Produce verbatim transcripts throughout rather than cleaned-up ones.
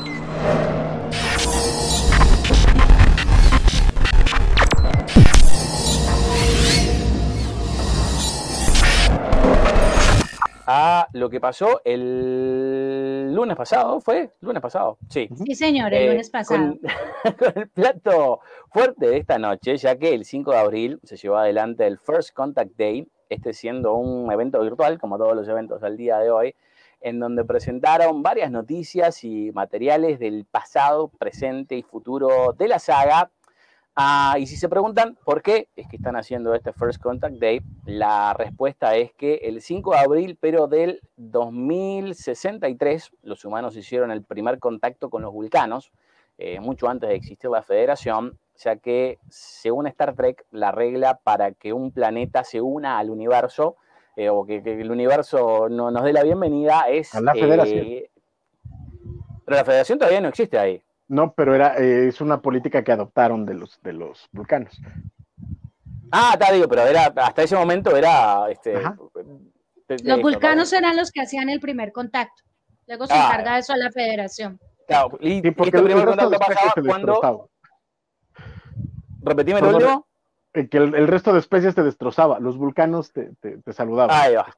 A lo que pasó el lunes pasado, ¿fue? ¿Lunes pasado? Sí. Sí, señor, el Eh, lunes pasado. Con, con el plato fuerte de esta noche, ya que el cinco de abril se llevó adelante el First Contact Day, este siendo un evento virtual, como todos los eventos al día de hoy, en donde presentaron varias noticias y materiales del pasado, presente y futuro de la saga. Ah, y si se preguntan por qué es que están haciendo este First Contact Day, la respuesta es que el cinco de abril, pero del dos mil sesenta y tres, los humanos hicieron el primer contacto con los vulcanos, eh, mucho antes de existir la Federación, ya que, según Star Trek, la regla para que un planeta se una al universo, eh, o que, que el universo no, nos dé la bienvenida, es... A la Federación. Eh, pero la Federación todavía no existe ahí. No, pero era, eh, es una política que adoptaron de los, de los vulcanos. Ah, está, digo, pero era, hasta ese momento era... Este, de, de los eso, vulcanos ¿no? eran los que hacían el primer contacto. Luego se ah, encarga de eso a la Federación. Claro, y, sí, porque y este el primer resto contacto pasaba cuando... Repetime lo último. Que el, el resto de especies te destrozaba, los vulcanos te, te, te saludaban. Ahí va.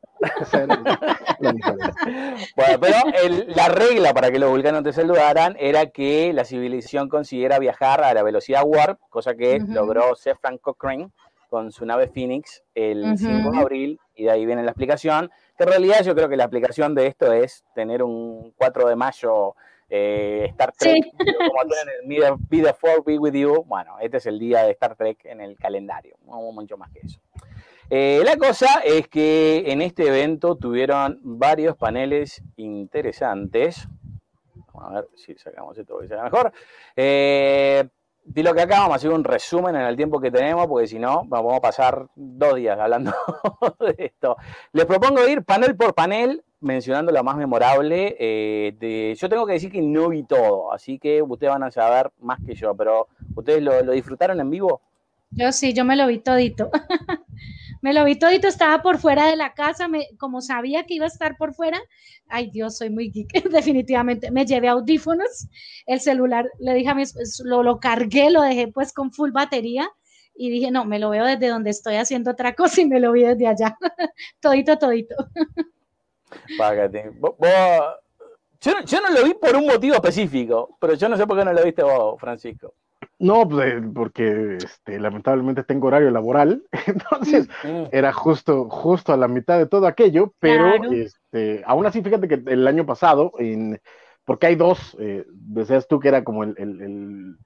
Bueno, pero el, la regla para que los vulcanos te saludaran era que la civilización consiguiera viajar a la velocidad warp, cosa que uh-huh. logró Zefram Cochrane con su nave Phoenix el uh-huh. cinco de abril, y de ahí viene la explicación, que en realidad yo creo que la explicación de esto es tener un cuatro de mayo Eh, Star Trek, sí. Como en el Be the Fourth Be With You. Bueno, este es el día de Star Trek en el calendario, no mucho más que eso. Eh, la cosa es que en este evento tuvieron varios paneles interesantes. Vamos a ver si sacamos esto que sea mejor. Eh, de lo que acá vamos a hacer un resumen en el tiempo que tenemos, porque si no, vamos a pasar dos días hablando de esto. Les propongo ir panel por panel, mencionando lo más memorable. Eh, de, yo tengo que decir que no vi todo, así que ustedes van a saber más que yo, pero ¿ustedes lo, lo disfrutaron en vivo? Yo sí, yo me lo vi todito. Me lo vi todito, estaba por fuera de la casa, me, como sabía que iba a estar por fuera, ay Dios, soy muy geek, definitivamente, me llevé audífonos, el celular, le dije a mi esposo, lo, lo cargué, lo dejé pues con full batería, y dije, no, me lo veo desde donde estoy haciendo otra cosa, y me lo vi desde allá, todito, todito. Págate. ¿Vos, vos, yo, yo no lo vi por un motivo específico, pero yo no sé por qué no lo viste vos, Francisco. No, pues, porque este, lamentablemente tengo horario laboral, entonces mm. era justo, justo a la mitad de todo aquello, pero claro. este, aún así, fíjate que el año pasado, en, porque hay dos, eh, decías tú que era como el, el, el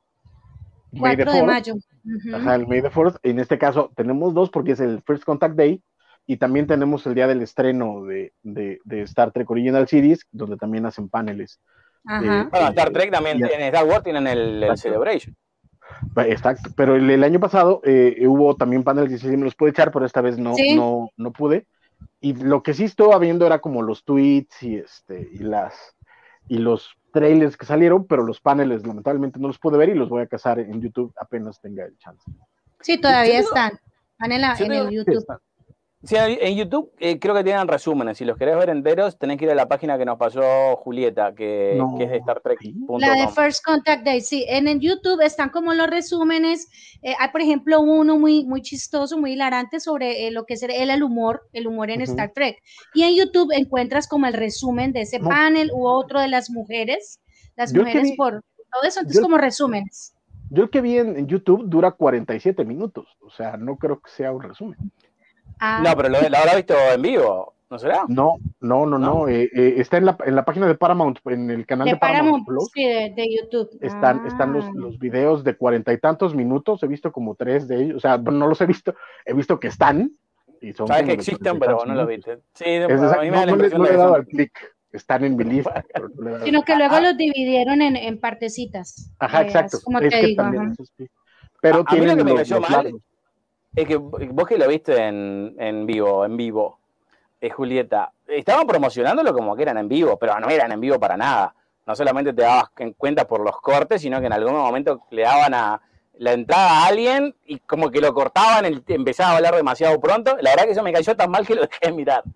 cuatro de mayo. Uh-huh. Ajá, el May the fourth, en este caso tenemos dos porque es el First Contact Day, y también tenemos el día del estreno de, de, de Star Trek Original Series, donde también hacen paneles. Ajá. Eh, bueno, Star Trek también, en Star Wars tienen el, el Celebration. Exacto, pero el, el año pasado eh, hubo también paneles que sí me los pude echar, pero esta vez no, ¿sí? no, no pude. Y lo que sí estaba viendo era como los tweets y, este, y, las, y los trailers que salieron, pero los paneles lamentablemente no los pude ver y los voy a cazar en YouTube apenas tenga el chance. Sí, todavía están. Están en, la, en el YouTube. Sí, sí, en YouTube eh, creo que tienen resúmenes. Si los querés ver enteros, tenés que ir a la página que nos pasó Julieta, que, no. que es de Star Trek punto com. La de First Contact Day, sí. En el YouTube están como los resúmenes. Eh, hay, por ejemplo, uno muy, muy chistoso, muy hilarante sobre eh, lo que es el, el humor, el humor en uh-huh. Star Trek. Y en YouTube encuentras como el resumen de ese no. panel u otro de las mujeres. Las yo mujeres vi, por todo eso, entonces yo, como resúmenes. Yo el que vi en, en YouTube dura cuarenta y siete minutos. O sea, no creo que sea un resumen. Ah. No, pero lo, lo habrá visto en vivo, ¿no será? No, no, no, no. no. Eh, eh, está en la, en la página de Paramount, en el canal de, de Paramount, Paramount Plus. Sí, de, de YouTube. Están, ah. están los, los videos de cuarenta y tantos minutos. He visto como tres de ellos. O sea, no los he visto. He visto que están. Y son Sabes que existen, pero no lo viste. Sí, es a mí me no, da la no, no le he dado al clic. Están en mi lista. Sino que luego ah. los dividieron en, en partecitas. Ajá, eh, exacto. Como es te que digo, también es así. Pero a, a mí lo que me los, cayó los mal largos. es que vos que lo viste en, en vivo, en vivo, eh, Julieta, estaban promocionándolo como que eran en vivo, pero no eran en vivo para nada. No solamente te dabas en cuenta por los cortes, sino que en algún momento le daban a la entrada a alguien y como que lo cortaban, el, empezaba a hablar demasiado pronto. La verdad que eso me cayó tan mal que lo dejé de mirar.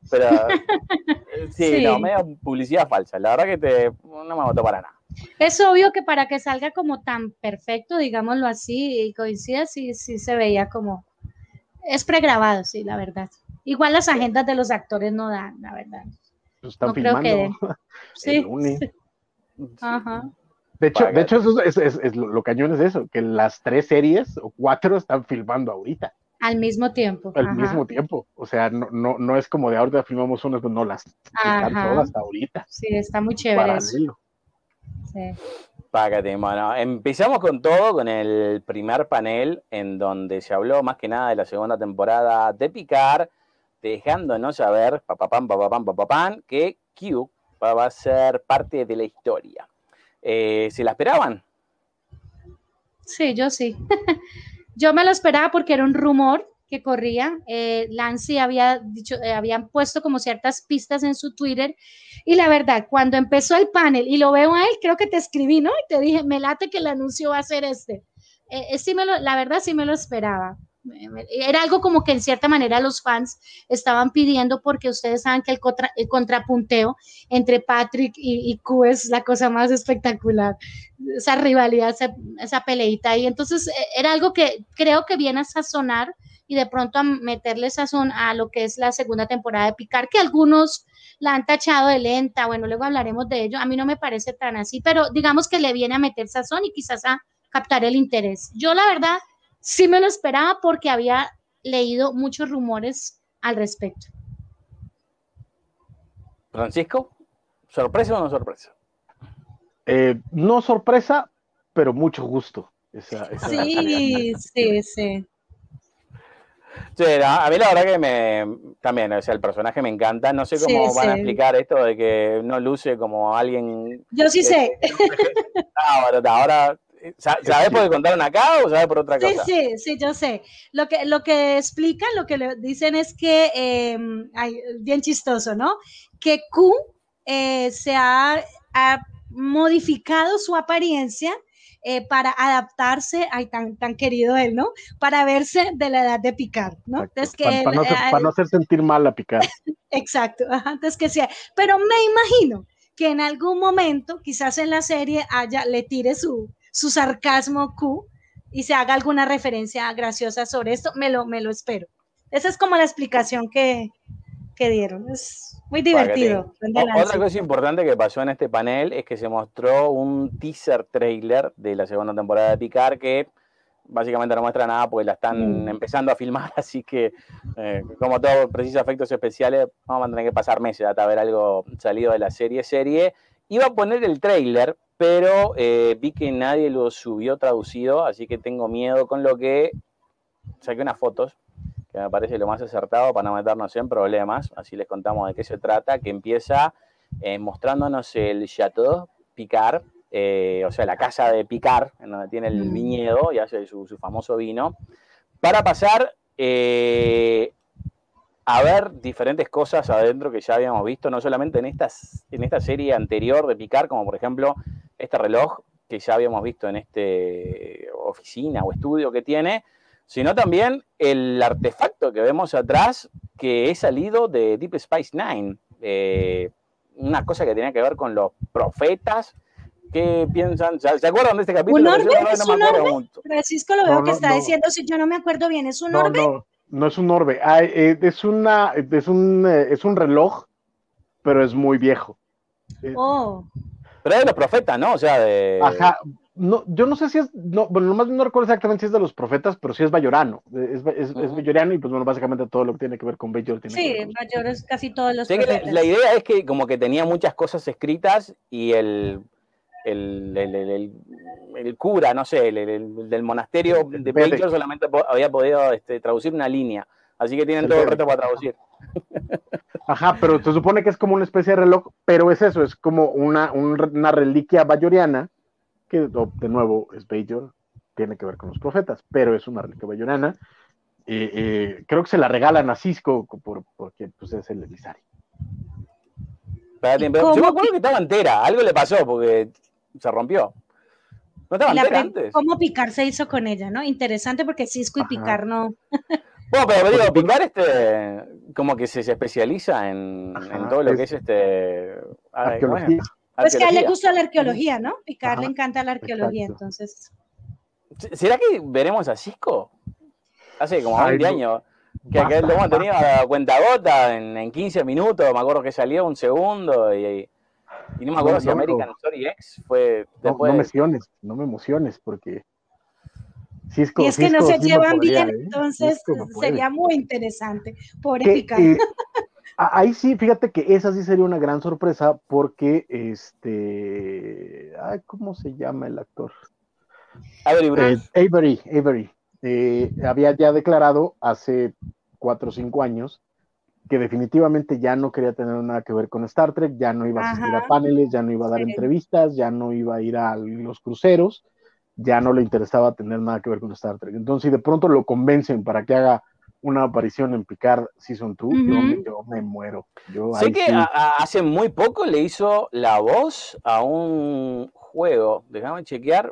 Pero sí, sí, no, medio publicidad falsa. La verdad que te, no me gustó para nada. Es obvio que para que salga como tan perfecto, digámoslo así, y coincida, sí, sí se veía como... Es pregrabado, sí, la verdad. Igual las agendas de los actores no dan, la verdad. Están no filmando creo que den. Sí. Sí. Ajá. De hecho, de hecho eso es, es, es, lo, lo cañón es eso, que las tres series o cuatro están filmando ahorita. Al mismo tiempo. Al Ajá. mismo tiempo. O sea, no, no, no es como de ahorita filmamos unas, no, las Ajá. están todas hasta ahorita. Sí, está muy chévere. Paralelo. Sí. Págate, bueno, empezamos con todo, con el primer panel en donde se habló más que nada de la segunda temporada de Picard, dejándonos saber, papapam, papapam, papapam, que Q va a ser parte de la historia. Eh, ¿Se la esperaban? Sí, yo sí. Yo me lo esperaba porque era un rumor que corría. Eh, Lance había dicho, eh, habían puesto como ciertas pistas en su Twitter. Y la verdad, cuando empezó el panel y lo veo a él, creo que te escribí, ¿no? Y te dije, me late que el anuncio va a ser este. Eh, sí me lo, la verdad, sí me lo esperaba. Era algo como que en cierta manera los fans estaban pidiendo, porque ustedes saben que el, contra, el contrapunteo entre Patrick y, y Q es la cosa más espectacular, esa rivalidad, esa, esa peleita ahí. Entonces era algo que creo que viene a sazonar y de pronto a meterle sazón a lo que es la segunda temporada de Picard, que algunos la han tachado de lenta. Bueno, luego hablaremos de ello. A mí no me parece tan así, pero digamos que le viene a meter sazón y quizás a captar el interés. Yo la verdad sí me lo esperaba porque había leído muchos rumores al respecto. Francisco, ¿sorpresa o no sorpresa? Eh, no sorpresa, pero mucho gusto. Esa, esa sí, sí, sí. Sí, a mí la verdad que me también, o sea, el personaje me encanta. No sé cómo sí, van sí. a explicar esto de que no luce como alguien. Yo sí sé. Ahora, ahora ¿sabes por qué contaron acá o sabes por otra cosa? Sí, sí, sí, yo sé. Lo que, lo que explican, lo que le dicen es que, eh, ay, bien chistoso, ¿no? Que Q eh, se ha, ha modificado su apariencia eh, para adaptarse, ay, tan, tan querido él, ¿no? Para verse de la edad de Picard, ¿no? Entonces que para, él, para, no hacer, eh, para no hacer sentir mal a Picard. Exacto, ajá, entonces que sea. Pero me imagino que en algún momento, quizás en la serie, haya, le tire su, su sarcasmo Q y se haga alguna referencia graciosa sobre esto. Me lo, me lo espero. Esa es como la explicación que, que dieron. Es muy divertido. O, otra cosa importante que pasó en este panel es que se mostró un teaser trailer de la segunda temporada de Picard que básicamente no muestra nada porque la están mm. empezando a filmar, así que eh, como todo precisa efectos especiales, vamos a tener que pasar meses hasta ver algo salido de la serie serie. Iba a poner el trailer, pero eh, vi que nadie lo subió traducido, así que tengo miedo, con lo que saqué unas fotos, que me parece lo más acertado para no meternos en problemas, así les contamos de qué se trata, que empieza eh, mostrándonos el Chateau Picard, eh, o sea, la casa de Picard, en donde tiene el viñedo y hace su, su famoso vino, para pasar eh, a ver diferentes cosas adentro que ya habíamos visto, no solamente en, estas, en esta serie anterior de Picard, como por ejemplo este reloj que ya habíamos visto en este oficina o estudio que tiene, sino también el artefacto que vemos atrás, que es salido de Deep Space Nine, eh, una cosa que tenía que ver con los profetas. ¿Qué piensan? ¿Se acuerdan de este capítulo? ¿Un orbe? Yo no, ¿Es no un me acuerdo orbe? mucho. Francisco lo veo no, que no, está no. diciendo, si yo no me acuerdo bien, ¿es un no, orbe? No, no es un orbe, ah, eh, es, una, es, un, eh, es un reloj, pero es muy viejo. Oh. Pero es de los profetas, ¿no? O sea, de... Ajá, no, yo no sé si es, no, bueno, nomás no recuerdo exactamente si es de los profetas, pero sí es Bajorano, es, es, uh-huh. es Bajoriano y pues bueno, básicamente todo lo que tiene que ver con Bajor tiene sí, que ver con... Bajor es casi todos los sí, profetas. Que la, la idea es que como que tenía muchas cosas escritas y el... El, el, el, el, el cura, no sé, el, el, el del monasterio de Bajor solamente po había podido este, traducir una línea, así que tienen el todo el reto para traducir. Ajá, pero se supone que es como una especie de reloj, pero es eso, es como una, un, una reliquia bajoriana, que de nuevo es Bajor, tiene que ver con los profetas, pero es una reliquia bajoriana. Eh, eh, creo que se la regalan a Cisco por, porque pues, es el emisario. Yo me acuerdo que estaba entera, algo le pasó porque se rompió. ¿No estaba entera antes? ¿Cómo Picard se hizo con ella, no? Interesante porque Cisco y Ajá. Picard no... Bueno, pero digo, Picard este, como que se, se especializa en, Ajá, en todo lo es, que es este... Arqueología. Bueno, pues que a él le gusta la arqueología, ¿no? Picard Ajá, le encanta la arqueología, exacto. Entonces... ¿Será que veremos a Sisko? Hace como veinte Ay, años. Que, que lo hemos tenido a cuenta gota en, en quince minutos, me acuerdo que salió un segundo y, y no me acuerdo no, si no, American no. Story X fue después. No, no me emociones, no me emociones porque Cisco, y es que Cisco, no se sí llevan podría, bien, ¿eh? Entonces sería muy interesante. Pobre Picard. Eh, ahí sí, fíjate que esa sí sería una gran sorpresa porque este, ay, ¿cómo se llama el actor? Avery, eh, Avery, Avery. Eh, había ya declarado hace cuatro o cinco años que definitivamente ya no quería tener nada que ver con Star Trek, ya no iba a asistir Ajá. a paneles, ya no iba a dar sí. entrevistas, ya no iba a ir a los cruceros, ya no le interesaba tener nada que ver con Star Trek. Entonces, si de pronto lo convencen para que haga una aparición en Picard Season dos, uh-huh. yo, me, yo me muero. Yo sé que sí. a, a, hace muy poco le hizo la voz a un juego, déjame chequear.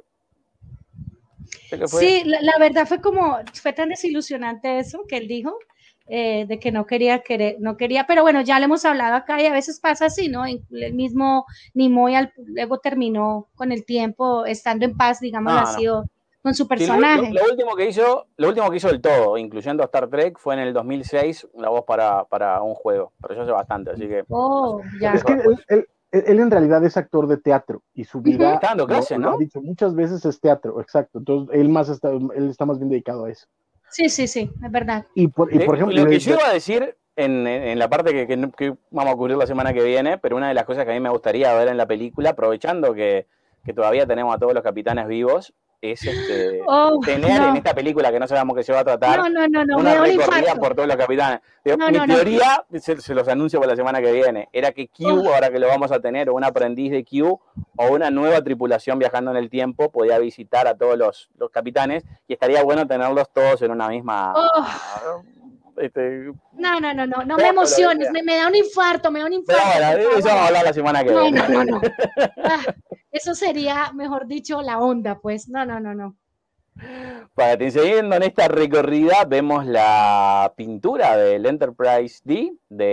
Sí, la, la verdad fue como, fue tan desilusionante eso que él dijo, eh, de que no quería querer, no quería, pero bueno, ya le hemos hablado acá y a veces pasa así, ¿no? El mismo Nimoy al, luego terminó con el tiempo estando en paz, digámoslo no, así, no. O, con su personaje. Sí, lo, lo, lo, último que hizo, lo último que hizo del todo, incluyendo Star Trek, fue en el dos mil seis la voz para, para un juego, pero yo hace bastante, así que... Oh, ya. Es que él, él, él en realidad es actor de teatro y su vida, está dando clase, lo, ¿no? lo ha dicho muchas veces, es teatro, exacto. Entonces él más está, él está más bien dedicado a eso. Sí, sí, sí, es verdad. Y por, y por ejemplo, lo que yo iba a decir en, en la parte que, que, que vamos a cubrir la semana que viene, pero una de las cosas que a mí me gustaría ver en la película, aprovechando que, que todavía tenemos a todos los capitanes vivos, es este, oh, tener no. en esta película que no sabemos qué se va a tratar no, no, no, no, una recorrida por todos los capitanes. Digo, no, mi no, teoría, no. Se, se los anuncio para la semana que viene, era que Q, oh. ahora que lo vamos a tener, o un aprendiz de Q, o una nueva tripulación viajando en el tiempo, podía visitar a todos los, los capitanes, y estaría bueno tenerlos todos en una misma... Oh. Este, no, no, no, no, no me emociones, me, me da un infarto, me da un infarto. Pero bueno, eso vamos a hablar la semana que no, viene. No, no, no, ah, eso sería, mejor dicho, la onda, pues. No, no, no, no. Para ti, siguiendo en esta recorrida, vemos la pintura del Enterprise D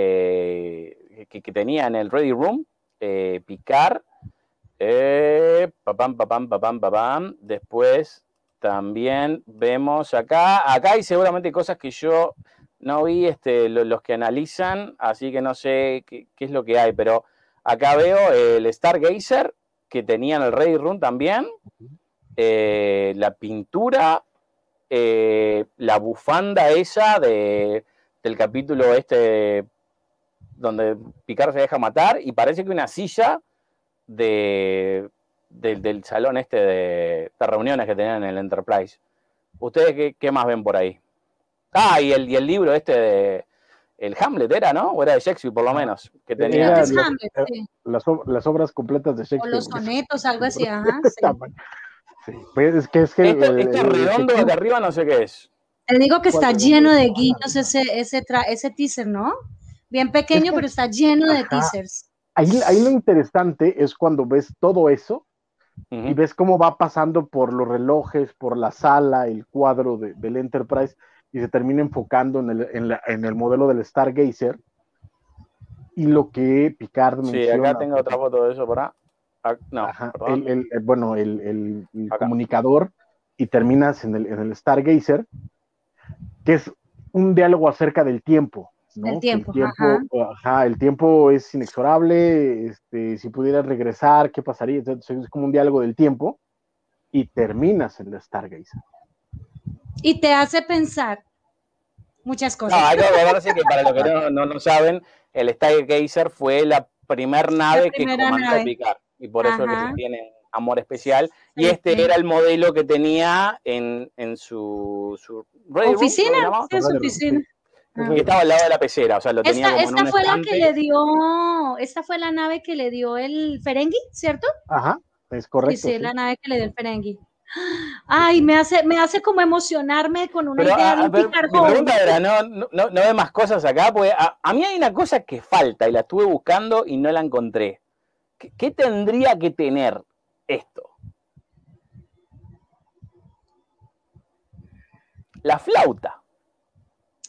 de, que, que tenía en el Ready Room, eh, Picard, eh, papam, papam, papam, papam. Después también vemos acá, acá hay seguramente cosas que yo no vi, este, los, los que analizan, así que no sé qué, qué es lo que hay, pero acá veo el Stargazer que tenía en el Ready Room también, eh, la pintura, eh, la bufanda esa de, del capítulo este donde Picard se deja matar, y parece que una silla de, de, del salón este de, de reuniones que tenían en el Enterprise. ¿Ustedes qué, qué más ven por ahí? Ah, y el, y el libro este de el Hamlet era, ¿no? O era de Shakespeare, por lo menos. Que tenía las, Hamlet, sí. las, las obras completas de Shakespeare. O los sonetos, algo así, ajá. Sí. Sí, pues es que es que esto, el, este redondo el, de arriba no sé qué es. Te digo que está lleno de guiños ese, ese, tra, ese teaser, ¿no? Bien pequeño, es que, pero está lleno de ajá, teasers. Ahí, ahí lo interesante es cuando ves todo eso uh-huh. y ves cómo va pasando por los relojes, por la sala, el cuadro de, del Enterprise, y se termina enfocando en el, en, la, en el modelo del Stargazer y lo que Picard menciona. Sí, acá tengo otra foto de eso por ahí. Ah, no, Ajá, el, el, el, bueno, el, el, el comunicador, y terminas en el, en el Stargazer, que es un diálogo acerca del tiempo, ¿no? El tiempo, el tiempo, ajá. Ajá, el tiempo es inexorable, este, si pudieras regresar, ¿qué pasaría? Entonces, es como un diálogo del tiempo, y terminas en el Stargazer. Y te hace pensar muchas cosas. No, hay que acordarse que para los que no, no, no saben, el Stargazer fue la primer nave la que comandó Picard, y por Ajá. eso es que se tiene amor especial, sí, y este sí. era el modelo que tenía en, en su, su oficina, room, sí, su oficina. Ah. Que estaba al lado de la pecera, o sea, lo tenía esta, como esta en un fue estante. la que le dio, esta fue la nave que le dio el Ferengi, ¿cierto? Ajá, es correcto. Sí, sí, sí. La nave que le dio el Ferengi. Ay, me hace, me hace como emocionarme con una pero, idea a, de un ver, Picard mi pregunta era, ¿no, no, no ve más cosas acá? Porque a, a mí hay una cosa que falta y la estuve buscando y no la encontré. ¿Qué, qué tendría que tener esto? La flauta.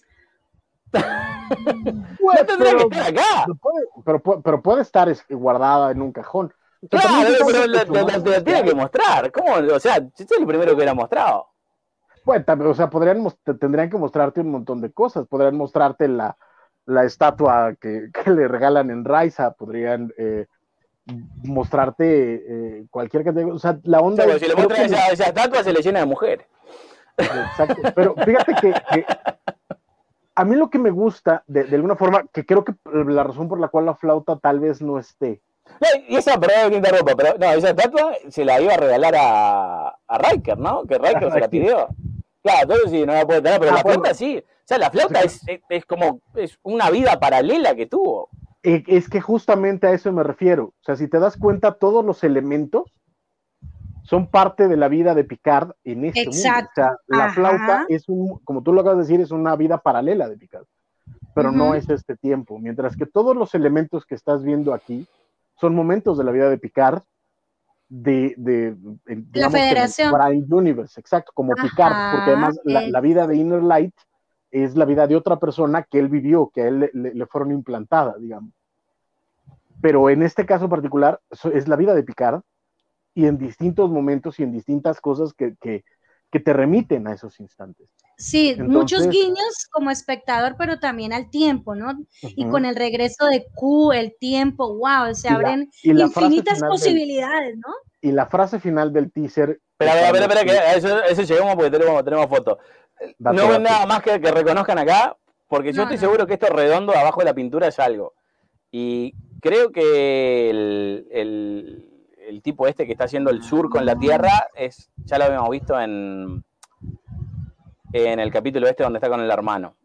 Pues, no tendría pero, que estar acá. Pero puede, pero, pero puede estar guardada en un cajón. O sea, Claro, también pero la, mucho, la, ¿no? la, la tiene que mostrar. ¿Cómo? O sea, yo soy el primero que hubiera mostrado. Bueno, o sea, podrían, tendrían que mostrarte un montón de cosas. Podrían mostrarte la, la estatua que, que le regalan en Raiza. Podrían eh, mostrarte eh, cualquier categoría. O sea, la onda. O sea, es, si le muestran que... esa, esa estatua, se le llena de mujeres. Exacto. Pero fíjate que, que a mí lo que me gusta, de, de alguna forma, que creo que la razón por la cual la flauta tal vez no esté. No, y esa, perdón que interrumpa, pero no, esa estatua se la iba a regalar a, a Riker, ¿no? Que Riker se la pidió. Claro, entonces sí, no la puede tener, pero ah, la flauta bueno. sí. O sea, la flauta sí. es, es, es como es una vida paralela que tuvo. Es que justamente a eso me refiero. O sea, si te das cuenta, todos los elementos son parte de la vida de Picard en este Exacto. mundo. O sea, la Ajá. flauta es un, como tú lo acabas de decir, es una vida paralela de Picard, pero uh-huh. no es este tiempo. Mientras que todos los elementos que estás viendo aquí son momentos de la vida de Picard de, de, de la Federación. Prime Universe, exacto, como Ajá, Picard, porque además okay. la, la vida de Inner Light es la vida de otra persona que él vivió, que a él le, le, le fueron implantadas, digamos. Pero en este caso particular es la vida de Picard y en distintos momentos y en distintas cosas que, que, que te remiten a esos instantes. Sí, Entonces, muchos guiños como espectador, pero también al tiempo, ¿no? Uh-huh. Y con el regreso de Q, el tiempo, wow, se abren la, la infinitas posibilidades, del, ¿no? Y la frase final del teaser... Espera, espera, espera, que a eso, eso llegamos porque tenemos, tenemos fotos. No ven nada más que, que reconozcan acá, porque yo no, estoy no. seguro que esto redondo abajo de la pintura es algo. Y creo que el, el, el tipo este que está haciendo el surco en la Tierra, es, ya lo habíamos visto en, en el capítulo este donde está con el hermano.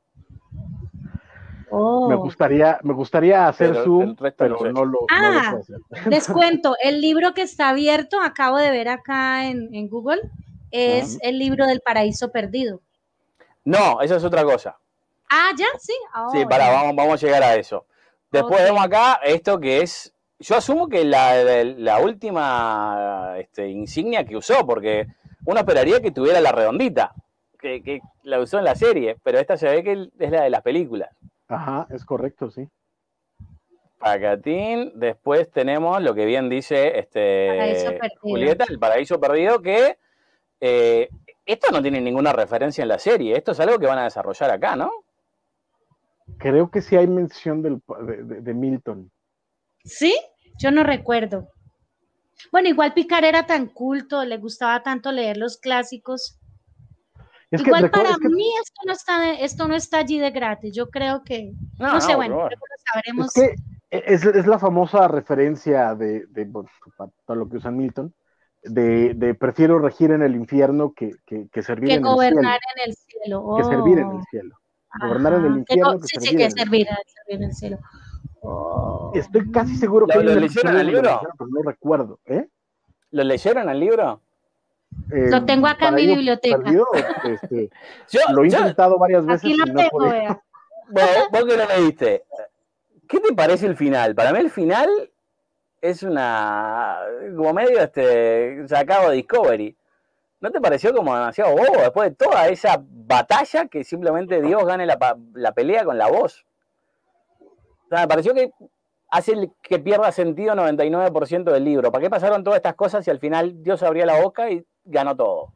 Oh. Me gustaría, me gustaría hacer pero zoom, pero no, sé. no lo, ah, no lo puedo hacer. Les cuento, el libro que está abierto, acabo de ver acá en, en Google, es uh-huh. el libro del Paraíso Perdido. No, eso es otra cosa. Ah, ¿ya? Sí. Oh, sí, pará, vamos, vamos a llegar a eso. Después okay. vemos acá esto que es, yo asumo que la, la, la última este, insignia que usó, porque uno esperaría que tuviera la redondita, que, que la usó en la serie, pero esta se ve que es la de las películas. Ajá, es correcto, sí. Pacatín, después tenemos lo que bien dice este, Julieta, el paraíso perdido, que eh, esto no tiene ninguna referencia en la serie, esto es algo que van a desarrollar acá, ¿no? Creo que sí hay mención del, de, de, de Milton. ¿Sí? Yo no recuerdo. Bueno, igual Picard era tan culto, le gustaba tanto leer los clásicos. Es igual que, para es que, mí esto no, está, esto no está allí de gratis, yo creo que, no, no sé, no, bueno, creo que lo sabremos. Es que es, es la famosa referencia de, de bueno, para lo que usa Milton, de, de prefiero regir en el infierno que, que, que servir que en el cielo. Que gobernar en el cielo. Oh. Que servir en el cielo. Gobernar en el infierno. Que, que sí, sí, que servir, servir en el cielo. Oh. Estoy casi seguro que ¿Lo, ¿lo leyeron el libro? Pero no recuerdo. ¿Eh? ¿Lo leyeron el libro? Eh, lo tengo acá en mi biblioteca. Perdido, este, yo, lo he intentado yo, varias veces. Aquí lo y no tengo, vea. Bueno, vos que lo leíste, ¿qué te parece el final? Para mí el final es una, como medio este, sacado de Discovery. ¿No te pareció como demasiado bobo después de toda esa batalla que simplemente Dios gane la, la pelea con la voz? O sea, me pareció que hace que pierda sentido noventa y nueve por ciento del libro. ¿Para qué pasaron todas estas cosas y al final Dios abría la boca y ganó todo?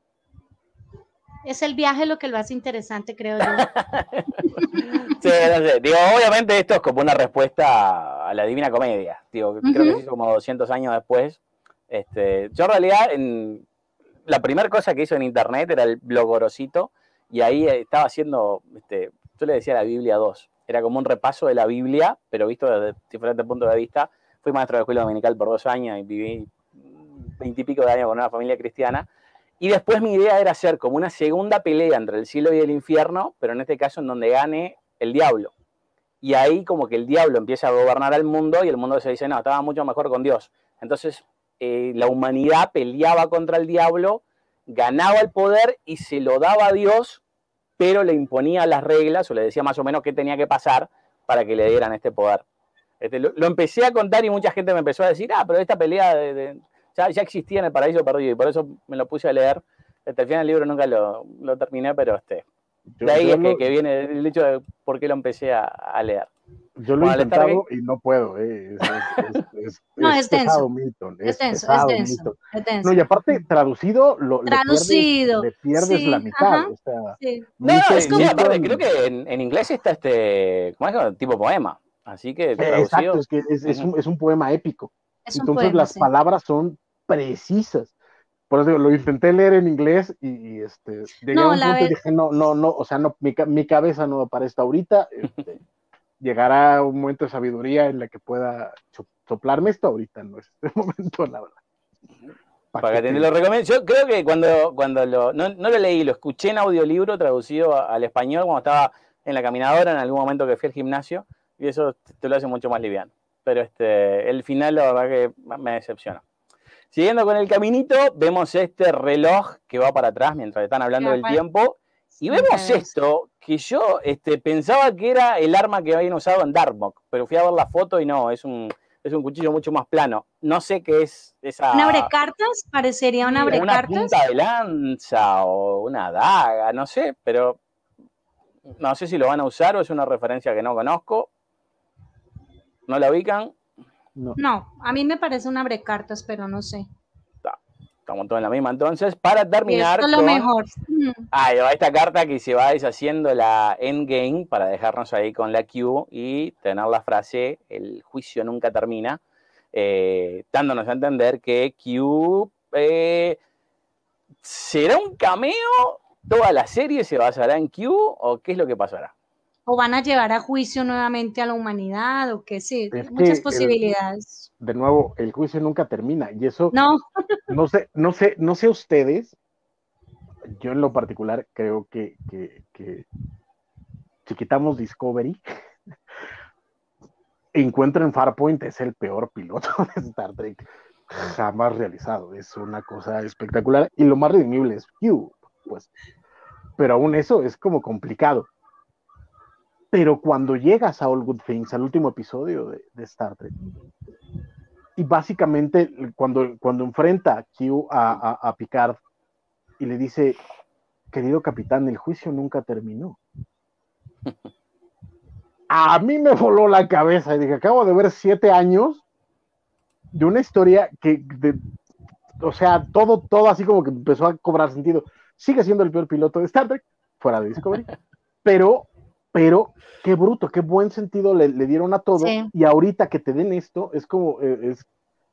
Es el viaje lo que lo hace interesante, creo yo. Sí, no sé. Digo, obviamente esto es como una respuesta a la Divina Comedia. Digo, uh-huh. Creo que se hizo como doscientos años después. Este, yo en realidad, en, la primera cosa que hizo en internet era el blogorosito y ahí estaba haciendo, este, yo le decía la Biblia dos. Era como un repaso de la Biblia, pero visto desde diferentes puntos de vista. Fui maestro de escuela dominical por dos años y viví veintipico de años con una familia cristiana. Y después mi idea era hacer como una segunda pelea entre el cielo y el infierno, pero en este caso en donde gane el diablo. Y ahí como que el diablo empieza a gobernar al mundo y el mundo se dice, no, estaba mucho mejor con Dios. Entonces eh, la humanidad peleaba contra el diablo, ganaba el poder y se lo daba a Dios, pero le imponía las reglas o le decía más o menos qué tenía que pasar para que le dieran este poder. Este, lo, lo empecé a contar y mucha gente me empezó a decir, ah, pero esta pelea de... de Ya, ya existía en el Paraíso Perdido y por eso me lo puse a leer. Este, al final del libro nunca lo, lo terminé, pero este, Yo, de ahí yo es que, lo, que viene el hecho de por qué lo empecé a, a leer. yo lo he Bueno, intentado y no puedo, eh. es, es, es, es, No, es es denso. pesado, Milton, Es es denso, es pesado, denso, Milton. es denso. No, y aparte, traducido, lo, le pierdes, Traducido. le pierdes Sí, la mitad. ajá. O sea, Sí. No, no, Milton, Es sí, como, aparte, Milton- creo que en, en inglés está este, ¿cómo es? Tipo poema. Así que eh, exacto, traducido. es que es, es, Ujú. un, es un poema épico. es un Entonces poema, las sí. palabras son precisas. Por eso digo, lo intenté leer en inglés y, y, este, llegué a No, un la punto y verdad, dije, no, no, no, o sea, no, mi, ca- mi cabeza no va para esto ahorita. Este, llegará un momento de sabiduría en la que pueda so- soplarme esto, ahorita no es el momento, la verdad. ¿Pa' Para qué que te te lo digo? recomiendo. Yo creo que cuando, cuando lo, no, no lo leí, lo escuché en audiolibro traducido a- al español cuando estaba en la caminadora, en algún momento que fui al gimnasio, y eso te lo hace mucho más liviano. Pero este, el final, la verdad que me decepciona. Siguiendo con el caminito, vemos este reloj que va para atrás mientras están hablando ya del para- tiempo. Y sí, vemos reverso. esto, que yo este, pensaba que era el arma que habían usado en Darmok, pero fui a ver la foto y no, es un, es un cuchillo mucho más plano. No sé qué es esa... ¿Un abrecartas? Parecería un Sí, una abrecartas. punta de lanza o una daga, no sé, pero no sé si lo van a usar o es una referencia que no conozco. ¿No la ubican? No. No, a mí me parece un abrecartas, pero no sé. Estamos todos en la misma. Entonces, para Y terminar esto es lo con... mejor. Ah, esta carta que se va deshaciendo la endgame para dejarnos ahí con la Q y tener la frase, el juicio nunca termina, eh, dándonos a entender que Q eh, será un cameo, toda la serie se basará en Q o qué es lo que pasará. O van a llevar a juicio nuevamente a la humanidad, o qué sí, Es muchas que, el, posibilidades. de nuevo, el juicio nunca termina. Y eso, No, no sé, no sé, no sé ustedes, yo en lo particular creo que, que, que si quitamos Discovery, encuentro en Farpoint es el peor piloto de Star Trek jamás realizado. Es una cosa espectacular. Y lo más redimible es Q, pues. Pero aún eso es como complicado. Pero cuando llegas a All Good Things, al último episodio de, de Star Trek, y básicamente cuando, cuando enfrenta a Q a, a, a Picard y le dice, querido capitán, el juicio nunca terminó. A mí me voló la cabeza y dije, acabo de ver siete años de una historia que, de, o sea, todo, todo así como que empezó a cobrar sentido. Sigue siendo el peor piloto de Star Trek, fuera de Discovery, pero, pero, qué bruto, qué buen sentido le, le dieron a todo, sí. y ahorita que te den esto, es como, eh, es,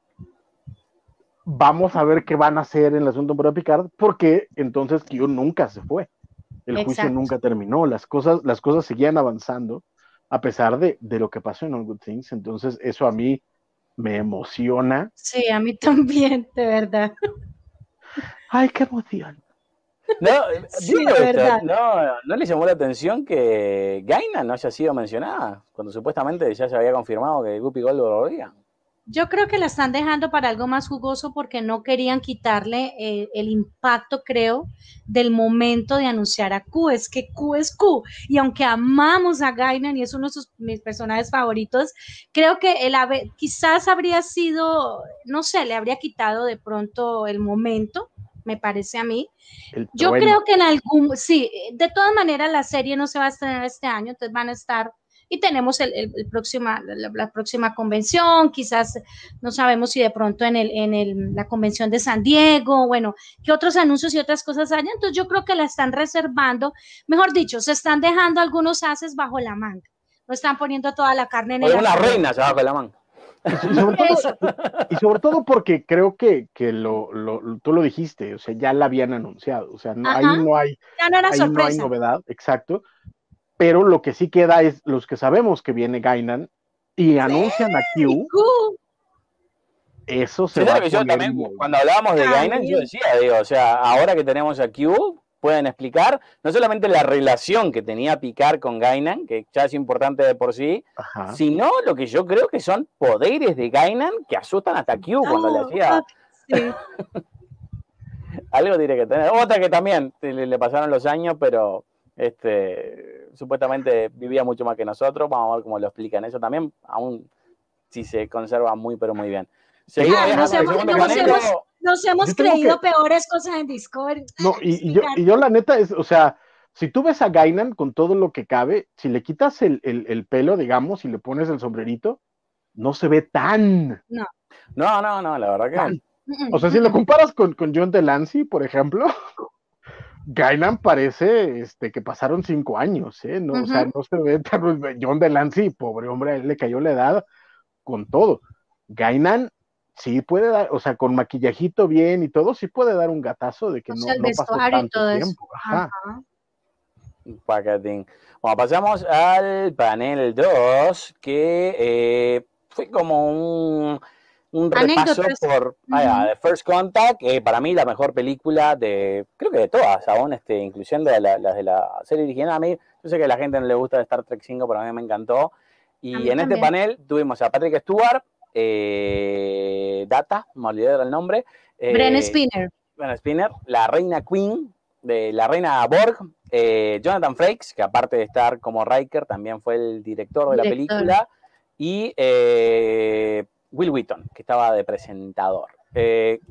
vamos a ver qué van a hacer en el asunto de Picard, porque entonces Q nunca se fue, el Exacto. juicio nunca terminó, las cosas, las cosas seguían avanzando, a pesar de, de lo que pasó en All Good Things, entonces eso a mí me emociona. Sí, a mí también, de verdad. Ay, qué emoción. No, sí, viendo de esto, verdad. no, ¿no le llamó la atención que Gaina no haya sido mencionada? Cuando supuestamente ya se había confirmado que Guppy Goldberg lo volvía. Yo creo que la están dejando para algo más jugoso porque no querían quitarle eh, el impacto, creo, del momento de anunciar a Q. Es que Q es Q. Y aunque amamos a Guinan y es uno de sus, mis personajes favoritos, creo que el ave, quizás habría sido, no sé, le habría quitado de pronto el momento, me parece a mí. El Yo trueno. creo que en algún, sí, de todas maneras la serie no se va a estrenar este año, entonces van a estar... Y tenemos el, el, el próxima, la, la próxima convención, quizás no sabemos si de pronto en, el, en el, la convención de San Diego, bueno, qué otros anuncios y otras cosas hay. Entonces yo creo que la están reservando, mejor dicho, se están dejando algunos haces bajo la manga, no están poniendo toda la carne en o el una asador. reina se bajo la manga. Y sobre todo, y sobre todo porque creo que, que lo, lo, tú lo dijiste, o sea, ya la habían anunciado, o sea, no, ahí no hay, ya no era ahí sorpresa. no hay novedad, exacto. Pero lo que sí queda es los que sabemos que viene Guinan y sí, anuncian a Q. Eso se sí, va a yo poner también, muy... cuando hablábamos de Guinan, yo decía, digo, o sea, ahora que tenemos a Q, pueden explicar no solamente la relación que tenía Picard con Guinan, que ya es importante de por sí, ajá, sino lo que yo creo que son poderes de Guinan que asustan hasta Q cuando oh, le hacía... Sí. Algo tiene que tener. Otra que también le, le pasaron los años, pero... Este, supuestamente vivía mucho más que nosotros, vamos a ver cómo lo explican eso también, aún si se conserva muy pero muy bien. Seguimos ah, nos, hemos, nos, hemos, nos hemos creído que... peores cosas en Discovery. No, y, y, yo, y yo la neta es, o sea, si tú ves a Guinan con todo lo que cabe, si le quitas el, el, el pelo, digamos, y le pones el sombrerito, no se ve tan... No, no, no, no la verdad que... Tan, o sea, si lo comparas con, con John Delancey, por ejemplo, Guinan parece este, que pasaron cinco años, ¿eh? No, uh-huh. O sea, no se ve tan... John Delancey, pobre hombre, a él le cayó la edad con todo. Guinan sí puede dar, o sea, con maquillajito bien y todo, sí puede dar un gatazo de que o no, sea, no pasó tanto tiempo. Ajá. Ajá. Pacatín. Bueno, pasamos al panel dos, que eh, fue como un, un repaso por uh-huh. ah, The First Contact, que para mí la mejor película de, creo que de todas, aún este, inclusión de las la, de la serie original. A mí, yo sé que a la gente no le gusta de Star Trek cinco, pero a mí me encantó. Y en también. Este panel tuvimos a Patrick Stewart, eh, Data, me olvidé del nombre. Eh, Bren Spinner. Bren Spinner, la reina Queen, de la reina Borg, eh, Jonathan Frakes, que aparte de estar como Riker, también fue el director de la director. película, y eh, Will Wheaton, que estaba de presentador. Eh,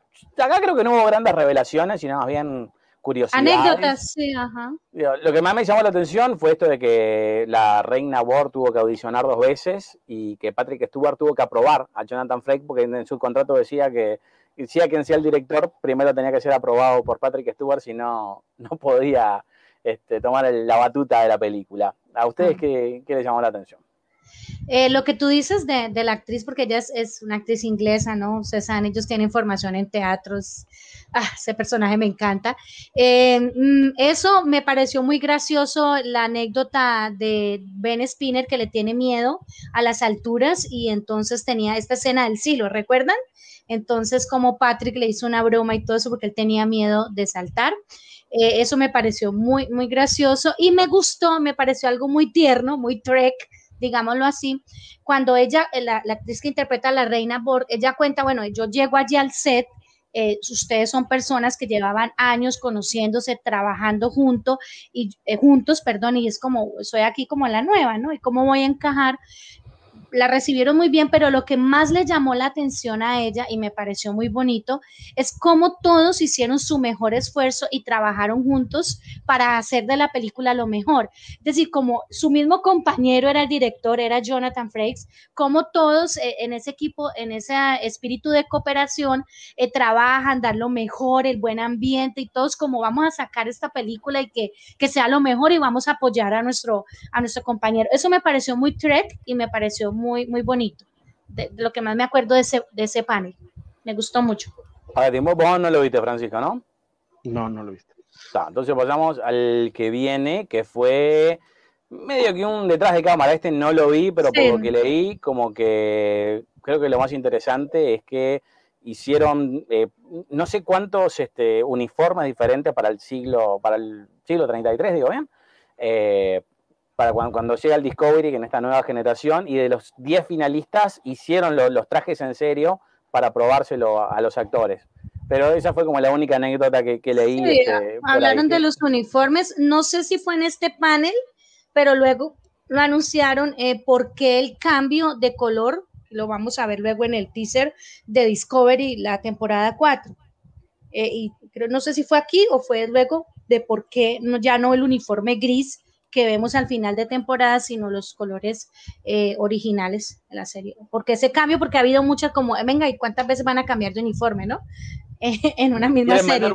acá creo que no hubo grandes revelaciones, sino más bien curiosidades. Anécdotas, sí, ajá. Lo que más me llamó la atención fue esto de que la reina Borg tuvo que audicionar dos veces y que Patrick Stewart tuvo que aprobar a Jonathan Frakes, porque en su contrato decía que sea quien sea el director, primero tenía que ser aprobado por Patrick Stewart, si no, no podía este, tomar el, la batuta de la película. ¿A ustedes ah. qué, qué les llamó la atención? Eh, lo que tú dices de, de la actriz, porque ella es, es una actriz inglesa, ¿no? Cezanne, ellos tienen formación en teatros. Ah, ese personaje me encanta. Eh, eso me pareció muy gracioso, la anécdota de Ben Spinner, que le tiene miedo a las alturas, y entonces tenía esta escena del silo, ¿recuerdan? Entonces, como Patrick le hizo una broma y todo eso, porque él tenía miedo de saltar. Eh, eso me pareció muy, muy gracioso, y me gustó, me pareció algo muy tierno, muy Trek, digámoslo así, cuando ella, la, la actriz que interpreta a la reina Borg, ella cuenta, bueno, yo llego allí al set, eh, ustedes son personas que llevaban años conociéndose, trabajando junto, y, eh, juntos, perdón, y es como, soy aquí como la nueva, ¿no? ¿Y cómo voy a encajar? La recibieron muy bien, pero lo que más le llamó la atención a ella, y me pareció muy bonito, es cómo todos hicieron su mejor esfuerzo y trabajaron juntos para hacer de la película lo mejor. Es decir, como su mismo compañero era el director, era Jonathan Frakes, como todos eh, en ese equipo, en ese espíritu de cooperación, eh, trabajan, dar lo mejor, el buen ambiente, y todos como vamos a sacar esta película y que, que sea lo mejor, y vamos a apoyar a nuestro, a nuestro compañero. Eso me pareció muy Trek y me pareció muy, muy bonito, de, de lo que más me acuerdo de ese, de ese panel, me gustó mucho. A ver, vos no lo viste, Francisco, ¿no? No, no lo viste. Está, entonces pasamos al que viene, que fue medio que un detrás de cámara. Este no lo vi, pero sí, por lo que leí, como que creo que lo más interesante es que hicieron eh, no sé cuántos este, uniformes diferentes para el siglo, para el siglo treinta y tres, digo bien, eh, para cuando, cuando llega el Discovery, que en esta nueva generación, y de los diez finalistas hicieron lo, los trajes en serio para probárselo a, a los actores. Pero esa fue como la única anécdota que, que leí. Sí, este, hablaron ahí, de los uniformes, no sé si fue en este panel, pero luego lo anunciaron eh, por qué el cambio de color, lo vamos a ver luego en el teaser de Discovery, la temporada cuatro. Eh, y creo, no sé si fue aquí o fue luego de por qué no, ya no el uniforme gris que vemos al final de temporada, sino los colores eh, originales de la serie. Porque ese cambio, porque ha habido muchas como, venga, ¿y cuántas veces van a cambiar de uniforme, no? En una misma serie.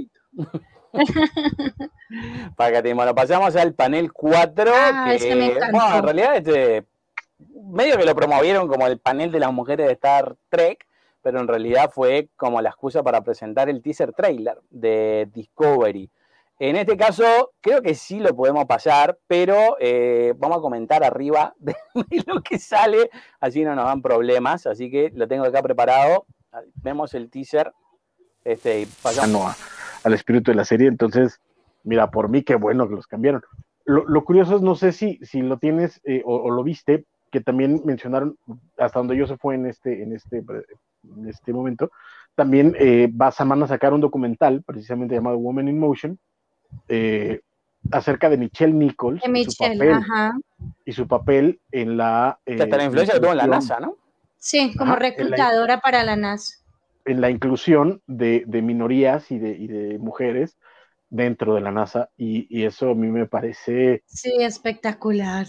Para que bueno, pasamos al panel cuatro, ah, que, es que me encantó. Bueno, en realidad este, medio que lo promovieron como el panel de las mujeres de Star Trek, pero en realidad fue como la excusa para presentar el teaser trailer de Discovery. En este caso, creo que sí lo podemos pasar, pero eh, vamos a comentar arriba de, de lo que sale, así no nos dan problemas, así que lo tengo acá preparado. Vemos el teaser este, y pasamos. No, a, al espíritu de la serie, entonces, mira, por mí qué bueno que los cambiaron. Lo, lo curioso es, no sé si, si lo tienes eh, o, o lo viste, que también mencionaron, hasta donde yo se fue en este, en este, en este momento, también eh, va Saman a sacar un documental, precisamente llamado Woman in Motion, Eh, acerca de Michelle Nichols de Michelle, y, su papel, ajá. y su papel en la eh, hasta la influencia que tuvo en la NASA, ¿no? Sí, como ajá, reclutadora en la, para la NASA, en la inclusión de, de minorías y de, y de mujeres dentro de la NASA, y, y eso a mí me parece... Sí, espectacular.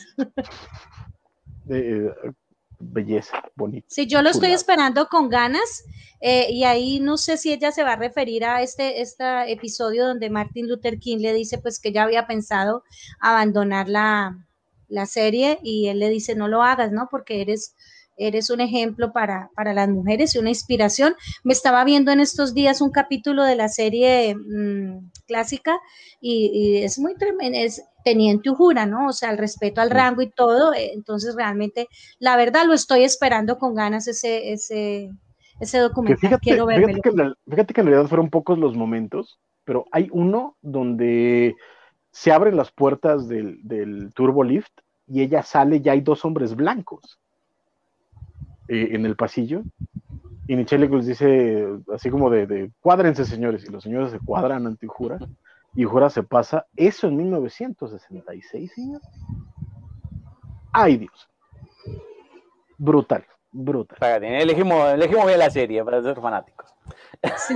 Eh, belleza, bonito. Sí, yo lo chulada. estoy esperando con ganas, eh, y ahí no sé si ella se va a referir a este, este episodio donde Martin Luther King le dice pues que ya había pensado abandonar la, la serie, y él le dice no lo hagas, ¿no? Porque eres, eres un ejemplo para, para las mujeres y una inspiración. Me estaba viendo en estos días un capítulo de la serie mmm, clásica, y, y es muy tremendo, es Teniente Uhura, ¿no? O sea, el respeto al rango y todo, entonces realmente, la verdad, lo estoy esperando con ganas ese, ese, ese documental, que fíjate, quiero verlo. Fíjate que, en, fíjate que en realidad fueron pocos los momentos, pero hay uno donde se abren las puertas del, del turbolift y ella sale, ya hay dos hombres blancos eh, en el pasillo, y Michelle les dice así como de, de cuádrense, señores, y los señores se cuadran ante Uhura, y Uhura se pasa. Eso en mil novecientos sesenta y seis, señor. Ay, Dios. Brutal, brutal. Págate, elegimos, elegimos bien la serie para ser fanáticos. Sí.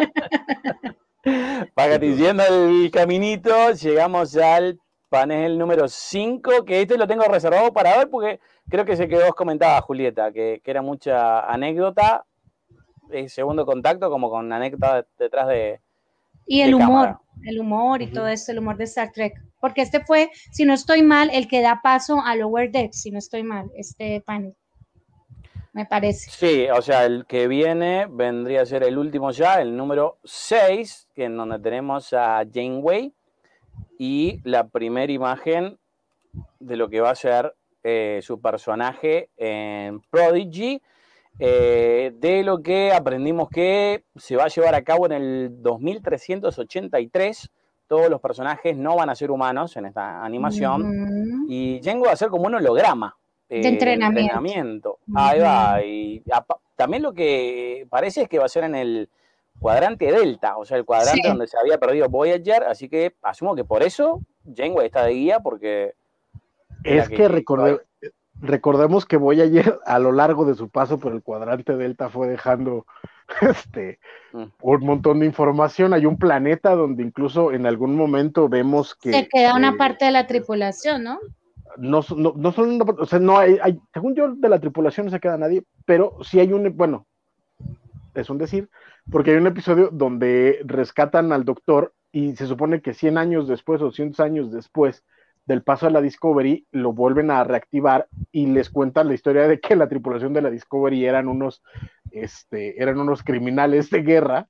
Págate, siguiendo el caminito, llegamos al panel número cinco, que este lo tengo reservado para ver porque creo que se quedó, vos comentabas, Julieta, que, que era mucha anécdota, eh, segundo contacto, como con anécdota detrás de Y el de humor, cámara. el humor y uh-huh. todo esto, el humor de Star Trek. Porque este fue, si no estoy mal, el que da paso a Lower Decks, si no estoy mal, este panel. Me parece. Sí, o sea, el que viene vendría a ser el último ya, el número seis, que en donde tenemos a Janeway y la primera imagen de lo que va a ser eh, su personaje en Prodigy, eh, de lo que aprendimos que se va a llevar a cabo en el dos mil trescientos ochenta y tres. Todos los personajes no van a ser humanos en esta animación, uh-huh. y Jango va a ser como un holograma eh, de entrenamiento. De entrenamiento. Uh-huh. Ahí va. Y a, también lo que parece es que va a ser en el cuadrante Delta, o sea, el cuadrante sí. donde se había perdido Voyager, así que asumo que por eso Jango está de guía, porque... Es que, que recordé, recordemos que Voyager a lo largo de su paso por el cuadrante Delta fue dejando este, mm. un montón de información. Hay un planeta donde incluso en algún momento vemos que... Se queda una eh, parte de la tripulación, ¿no? No, no, no son, o sea, no hay, hay, según yo, de la tripulación no se queda nadie, pero sí hay un, bueno, es un decir, porque hay un episodio donde rescatan al doctor y se supone que cien años después o cientos años después del paso a la Discovery lo vuelven a reactivar y les cuentan la historia de que la tripulación de la Discovery eran unos, este, eran unos criminales de guerra,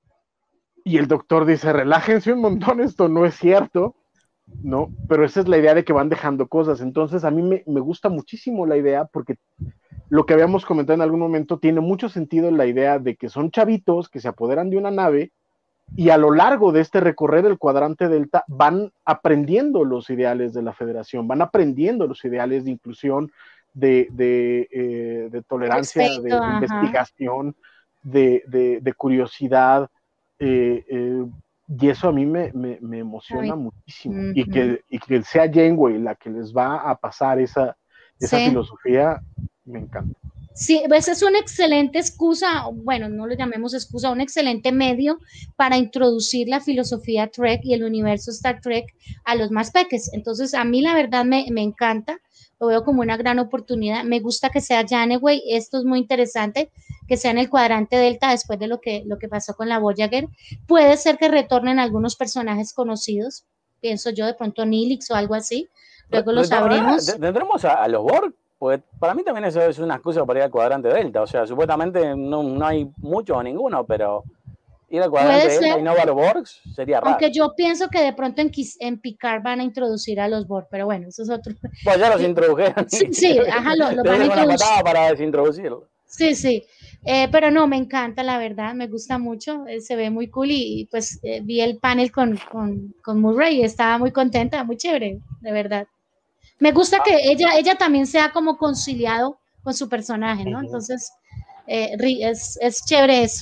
y el doctor dice, relájense un montón, esto no es cierto, ¿no? Pero esa es la idea de que van dejando cosas. Entonces a mí me, me gusta muchísimo la idea, porque lo que habíamos comentado en algún momento tiene mucho sentido, la idea de que son chavitos que se apoderan de una nave y a lo largo de este recorrer el cuadrante Delta van aprendiendo los ideales de la Federación, van aprendiendo los ideales de inclusión, de, de, eh, de tolerancia, Respecto, de, de investigación, de, de, de curiosidad, eh, eh, y eso a mí me, me, me emociona Ay. muchísimo. Uh-huh. y, que, y que sea Janeway la que les va a pasar esa, esa sí. filosofía, me encanta. Sí, pues es una excelente excusa, bueno, no lo llamemos excusa, un excelente medio para introducir la filosofía Trek y el universo Star Trek a los más peques. Entonces, a mí la verdad me, me encanta, lo veo como una gran oportunidad. Me gusta que sea Janeway, esto es muy interesante, que sea en el cuadrante Delta después de lo que, lo que pasó con la Voyager. Puede ser que retornen algunos personajes conocidos, pienso yo, de pronto Nilix o algo así, luego lo sabremos. ¿Tendremos a, a los Borg? Pues para mí también eso es una excusa para ir al cuadrante Delta, o sea, supuestamente no, no hay mucho o ninguno, pero ir al cuadrante Delta y no va a los Borgs sería raro. Aunque yo pienso que de pronto en, en Picard van a introducir a los Borg, pero bueno, eso es otro. Pues ya los introdujeron. Sí, sí, ajá, lo, lo van a introducir. Una patada para desintroducirlo. Sí, sí, eh, pero no, me encanta, la verdad, me gusta mucho, eh, se ve muy cool y, y pues eh, vi el panel con, con, con Murray y estaba muy contenta, muy chévere, de verdad. Me gusta que ella, ella también sea como conciliado con su personaje, ¿no? Entonces, eh, es, es chévere eso.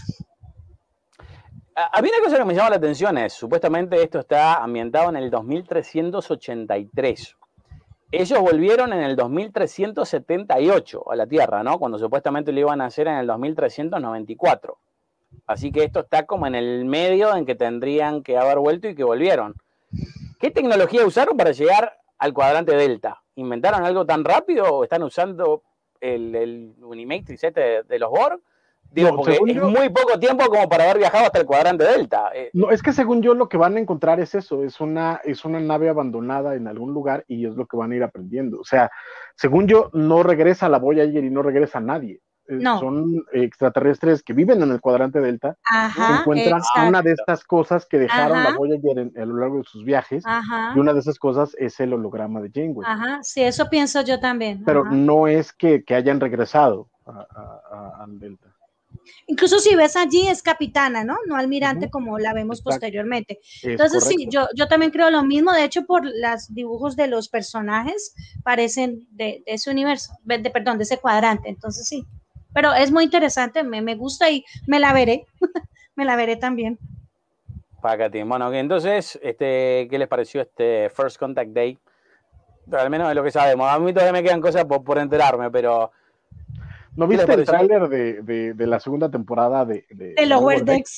A mí una cosa que me llama la atención es, supuestamente esto está ambientado en el dos mil trescientos ochenta y tres. Ellos volvieron en el dos mil trescientos setenta y ocho a la Tierra, ¿no? Cuando supuestamente lo iban a hacer en el dos mil trescientos noventa y cuatro. Así que esto está como en el medio en que tendrían que haber vuelto y que volvieron. ¿Qué tecnología usaron para llegar al cuadrante Delta? ¿Inventaron algo tan rápido o están usando el, el Unimatrix este de, de los Borg? Digo, no, porque es yo, muy poco tiempo como para haber viajado hasta el cuadrante Delta. No, es que según yo lo que van a encontrar es eso, es una, es una nave abandonada en algún lugar y es lo que van a ir aprendiendo. O sea, según yo, no regresa la Voyager y no regresa nadie. No. Son extraterrestres que viven en el cuadrante Delta, Ajá, que encuentran exacto. una de estas cosas que dejaron Ajá. la Voyager en, a lo largo de sus viajes, Ajá. y una de esas cosas es el holograma de Janeway. Ajá, sí, eso pienso yo también. Pero Ajá. no es que, que hayan regresado a, a, a, al Delta. Incluso si ves allí es capitana, ¿no? No almirante uh-huh. como la vemos Exacto. posteriormente. Es Entonces correcto. sí, yo, yo también creo lo mismo. De hecho, por los dibujos de los personajes parecen de, de ese universo, de, perdón, de ese cuadrante. Entonces sí, pero es muy interesante, me, me gusta y me la veré, me la veré también. Págate. Bueno, entonces, este, ¿qué les pareció este First Contact Day? Pero al menos de lo que sabemos. A mí todavía me quedan cosas por, por enterarme, pero... ¿No viste el tráiler de, de, de la segunda temporada de, de, de Lower Decks?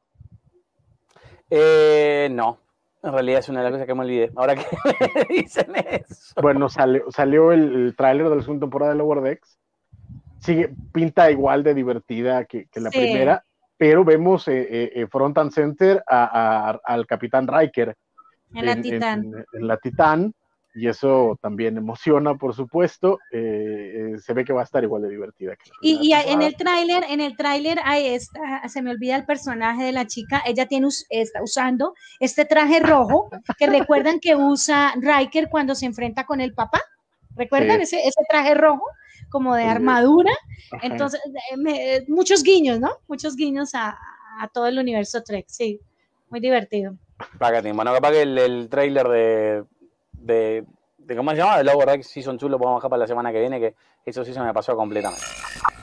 Eh, no, en realidad es una de las cosas que me olvidé. Ahora que me dicen eso. Bueno, salió, salió el, el tráiler de la segunda temporada de Lower Decks. Sigue, pinta igual de divertida que, que la sí. primera, pero vemos eh, eh, front and center a, a, al Capitán Riker. En la Titán. En, en la Titán. Y eso también emociona, por supuesto. Eh, eh, se ve que va a estar igual de divertida. Que la y, y en el tráiler, en el tráiler se me olvida el personaje de la chica. Ella tiene está usando este traje rojo que recuerdan que usa Riker cuando se enfrenta con el papá. ¿Recuerdan sí. ese, ese traje rojo como de armadura? Ajá. Entonces, me, muchos guiños, ¿no? Muchos guiños a, a todo el universo Trek. Sí, muy divertido. Págate, bueno, capaz que el, el tráiler de De, de, ¿cómo se llama? De Lower Decks Season dos lo podemos bajar para la semana que viene, que eso sí se me pasó completamente.